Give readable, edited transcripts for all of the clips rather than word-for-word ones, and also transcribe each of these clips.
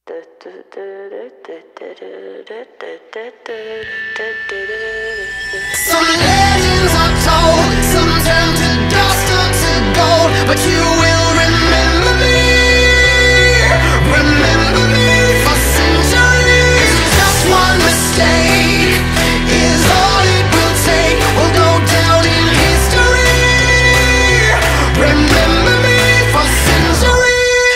Some legends are told, some turn to dust or to gold, but you will remember me for centuries. Just one mistake is all it will take. We'll go down in history. Remember me for centuries.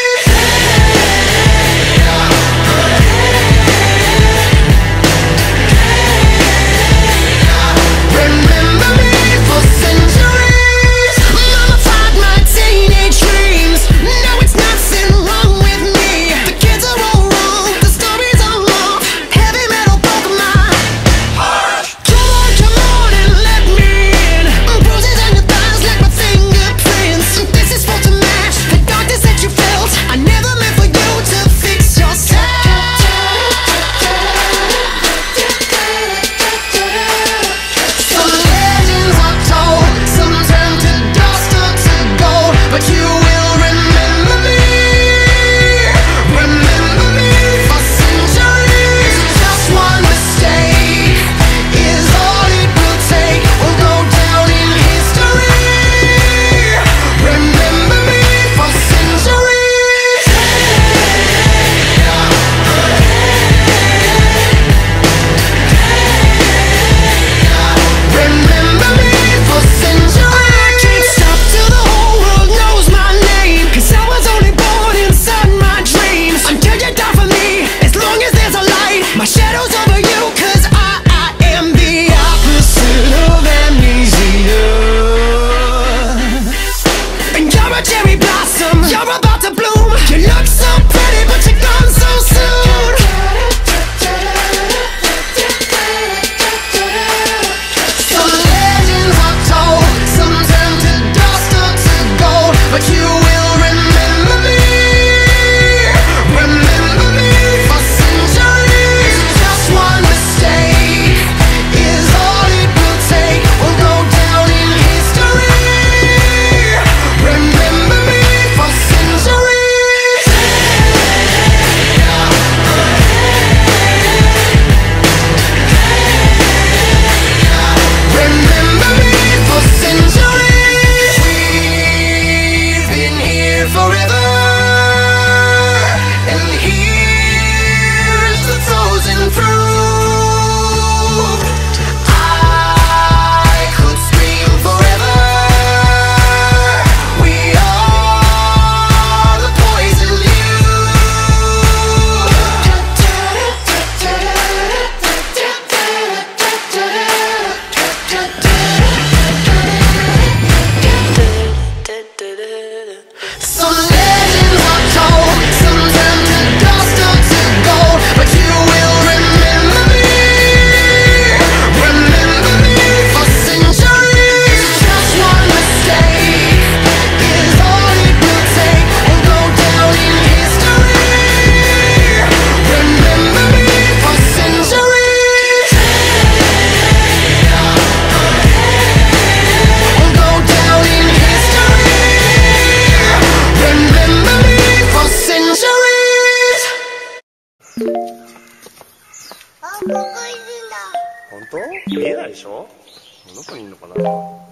本当？見えないでしょ？どこにいるのかな？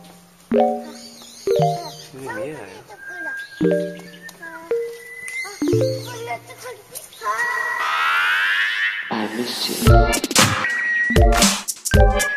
見えないよ。I miss you.